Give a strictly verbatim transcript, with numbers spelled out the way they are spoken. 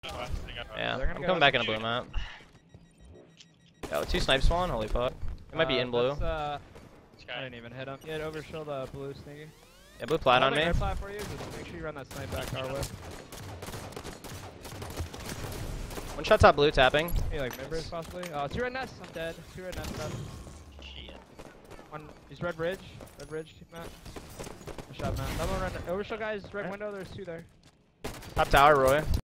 Yeah, I'm coming back in a blue map. Oh, two snipes spawn? Holy fuck. It might be in blue. Uh, I didn't even hit him. Yeah, overshield uh, blue sneaky. Yeah, blue plat on me. Plat for you. Just make sure you run that snipe back our way. One shot top blue tapping. Hey, like mid-bridge possibly. Uh, two red nests. I'm dead. Two red nests left. Shit. One. He's red bridge. Red bridge. Keep Matt. Good shot, Matt. Another one. Overshield guys. Red window. There's two there. Top tower, Roy.